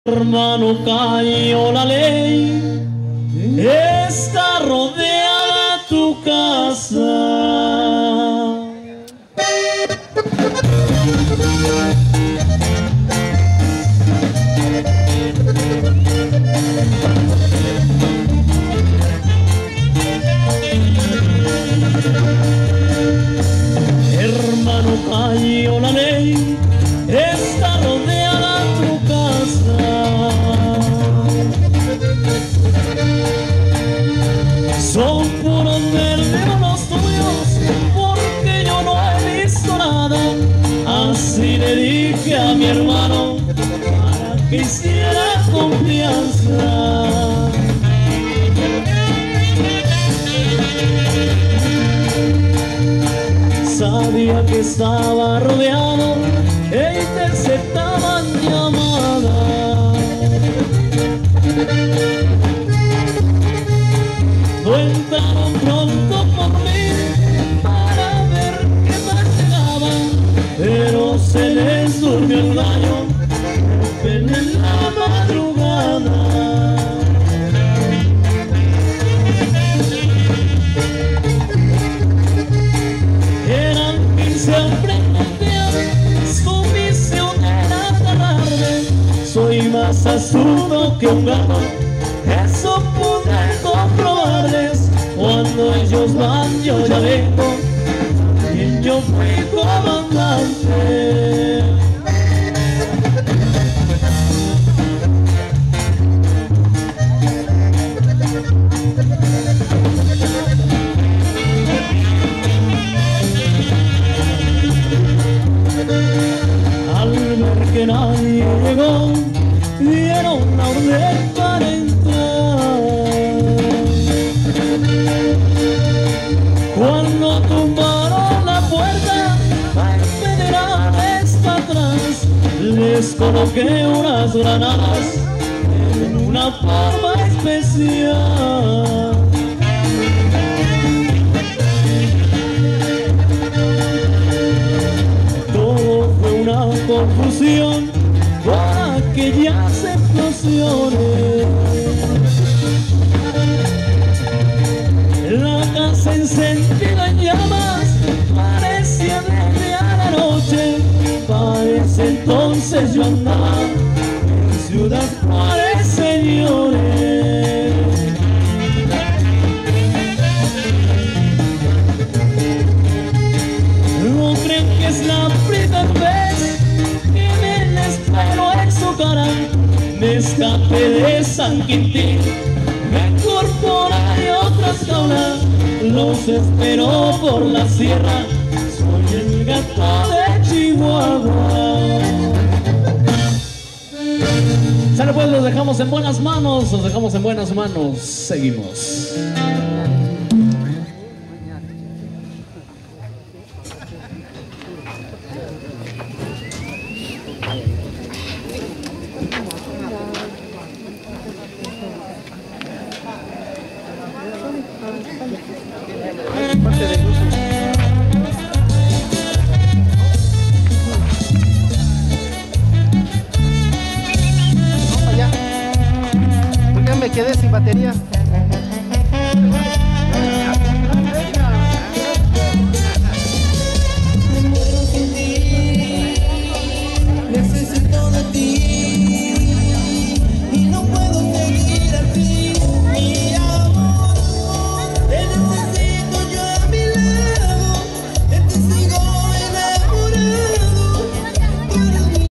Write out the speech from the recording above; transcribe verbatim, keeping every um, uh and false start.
Hermano, cayó la ley, está rodeada tu casa. Hermano, cayó la ley, está rodeada tu casa. Son puros verdes los tuyos, porque yo no he visto nada. Así le dije a mi hermano, para que hiciera confianza. Sabía que estaba rodeado e interceptaban llamadas. No entraron pronto por mí para ver qué más llegaba, pero se les durmió el gallo en la madrugada. Siempre confían, su misión era agarrarme. Soy más astuto que un gato, eso pude comprobarles. Cuando ellos van yo ya vengo, y yo fui comandante. Al ver que nadie llegó, dieron la orden para entrar. Cuando tumbaron la puerta, federales para atrás, les coloqué unas granadas en una forma especial. Confusión por aquellas explosiones. La casa encendida en llamas parecía de día a la noche. Para ese entonces yo andaba en Ciudad Juárez, señores. No creen que es la primera vez que me les pelo en su cara. Me escapé de San Quintín, me incorporé a otras jaulas. Los espero por la sierra, soy el gato de Chihuahua. Sale pues, los dejamos en buenas manos, los dejamos en buenas manos. Seguimos. Me quedé sin batería.